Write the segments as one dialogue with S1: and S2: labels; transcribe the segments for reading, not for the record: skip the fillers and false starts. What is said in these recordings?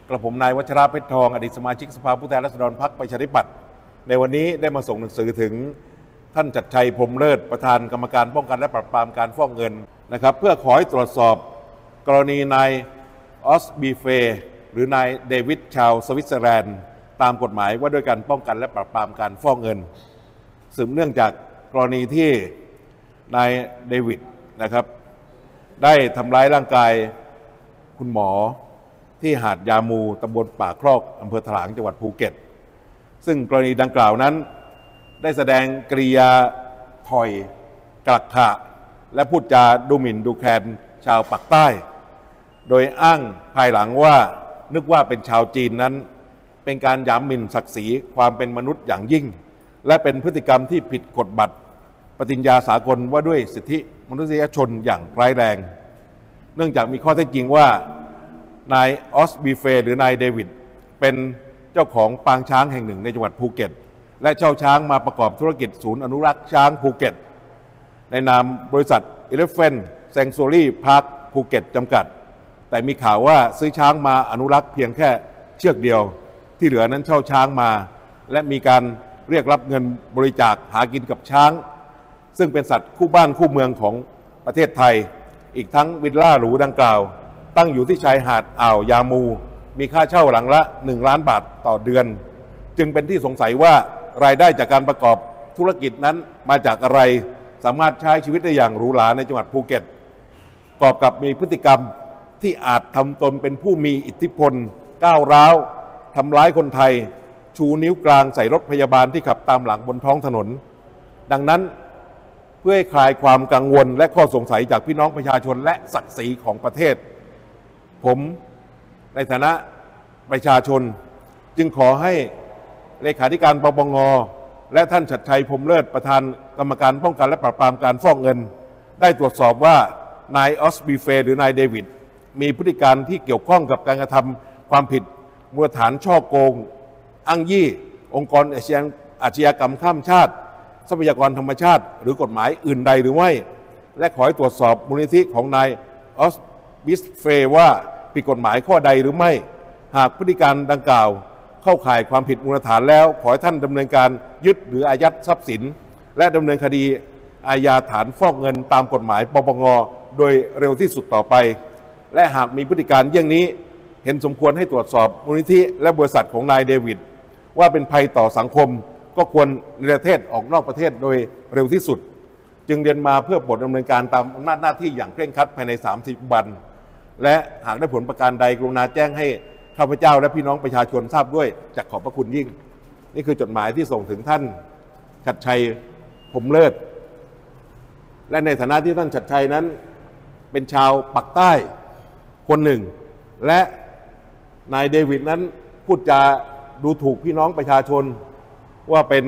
S1: กระผมนายวัชระเพชรทองอดีตสมาชิกสภาผู้แทนราษฎรพรรคประชาธิปัตย์ในวันนี้ได้มาส่งหนังสือถึงท่านชัดชัย พรหมเลิศประธานกรรมการป้องกันและปราบปรามการฟอกเงินนะครับเพื่อขอให้ตรวจสอบกรณีนายออสบีเฟหรือนายเดวิดชาวสวิตเซอร์แลนด์ตามกฎหมายว่าด้วยการป้องกันและปราบปรามการฟอกเงินสืบเนื่องจากกรณีที่นายเดวิดนะครับได้ทำร้ายร่างกายคุณหมอที่หาดยามูตำบลป่าครอกอำเภอถลางจังหวัดภูเก็ตซึ่งกรณีดังกล่าวนั้นได้แสดงกริยาถอยกลักขะและพูดจาดูหมิ่นดูแคลนชาวปากใต้โดยอ้างภายหลังว่านึกว่าเป็นชาวจีนนั้นเป็นการหยามหมิ่นศักดิ์ศรีความเป็นมนุษย์อย่างยิ่งและเป็นพฤติกรรมที่ผิดกฎบัตรปฏิญญาสากลว่าด้วยสิทธิมนุษยชนอย่างร้ายแรงเนื่องจากมีข้อเท็จจริงว่านายออสบีเฟหรือนายเดวิดเป็นเจ้าของปางช้างแห่งหนึ่งในจังหวัดภูเก็ตและเช่าช้างมาประกอบธุรกิจศูนย์อนุรักษ์ช้างภูเก็ตในนามบริษัท Elephant Sanctuary Park ภูเก็ตจำกัดแต่มีข่าวว่าซื้อช้างมาอนุรักษ์เพียงแค่เชือกเดียวที่เหลือนั้นเช่าช้างมาและมีการเรียกรับเงินบริจาคหากินกับช้างซึ่งเป็นสัตว์คู่บ้านคู่เมืองของประเทศไทยอีกทั้งวิลล่าหรูดังกล่าวตั้งอยู่ที่ชายหาดอ่าวยามูมีค่าเช่าหลังละ1 ล้านบาทต่อเดือนจึงเป็นที่สงสัยว่ารายได้จากการประกอบธุรกิจนั้นมาจากอะไรสามารถใช้ชีวิตได้อย่างหรูหราในจังหวัดภูเก็ตประกอบกับมีพฤติกรรมที่อาจทำตนเป็นผู้มีอิทธิพลก้าวร้าวทำร้ายคนไทยชูนิ้วกลางใส่รถพยาบาลที่ขับตามหลังบนท้องถนนดังนั้นเพื่อให้คลายความกังวลและข้อสงสัยจากพี่น้องประชาชนและศักดิ์ศรีของประเทศผมในฐานะประชาชนจึงขอให้เลขาธิการปปงและท่านชัดชัย พรหมเลิศประธานกรรมการป้องกันและปราบปรามการฟอกเงินได้ตรวจสอบว่านายออสบีเฟหรือนายเดวิดมีพฤติการที่เกี่ยวข้องกับการกระทำความผิดมูลฐานช่อโกงอ้างยี่องค์กรอาชญากรรมข้ามชาติทรัพยากรธรรมชาติหรือกฎหมายอื่นใดหรือไม่และขอให้ตรวจสอบมูลนิธิของนายออสบิสเฟว่าผิดกฎหมายข้อใดหรือไม่หากพฤติการดังกล่าวเข้าข่ายความผิดมูลฐานแล้วขอให้ท่านดำเนินการยึดหรืออายัดทรัพย์สินและดำเนินคดีอาญาฐานฟอกเงินตามกฎหมายปปงโดยเร็วที่สุดต่อไปและหากมีพฤติการเยี่ยงนี้เห็นสมควรให้ตรวจสอบมูลนิธิและบริษัทของนายเดวิดว่าเป็นภัยต่อสังคมก็ควรเนรเทศออกนอกประเทศโดยเร็วที่สุดจึงเรียนมาเพื่อโปรดดำเนินการตามอำนาจหน้าที่อย่างเคร่งครัดภายใน30 วันและหากได้ผลประการใดกรุณาแจ้งให้ข้าพเจ้าและพี่น้องประชาชนทราบด้วยจากขอบพระคุณยิ่งนี่คือจดหมายที่ส่งถึงท่านชัดชัย พรหมเลิศและในฐานะที่ท่านชัดชัยนั้นเป็นชาวปากใต้คนหนึ่งและนายเดวิดนั้นพูดจาดูถูกพี่น้องประชาชนว่าเป็น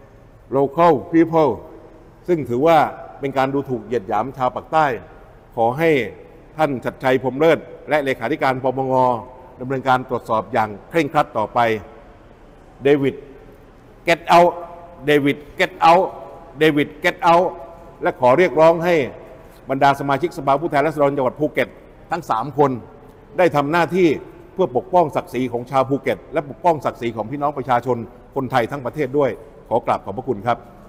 S1: local people ซึ่งถือว่าเป็นการดูถูกเหยียดหยามชาวปากใต้ขอให้ท่านชัดชัย พรหมเลิศและเลขาธิการปปงดำเนินการตรวจสอบอย่างเคร่งครัดต่อไปเดวิด get out เดวิด get out เดวิด get out และขอเรียกร้องให้บรรดาสมาชิกสภาผู้แทนราษฎรจังหวัดภูเก็ตทั้ง3 คนได้ทำหน้าที่เพื่อปกป้องศักดิ์ศรีของชาวภูเก็ตและปกป้องศักดิ์ศรีของพี่น้องประชาชนคนไทยทั้งประเทศด้วยขอกราบขอบพระคุณครับ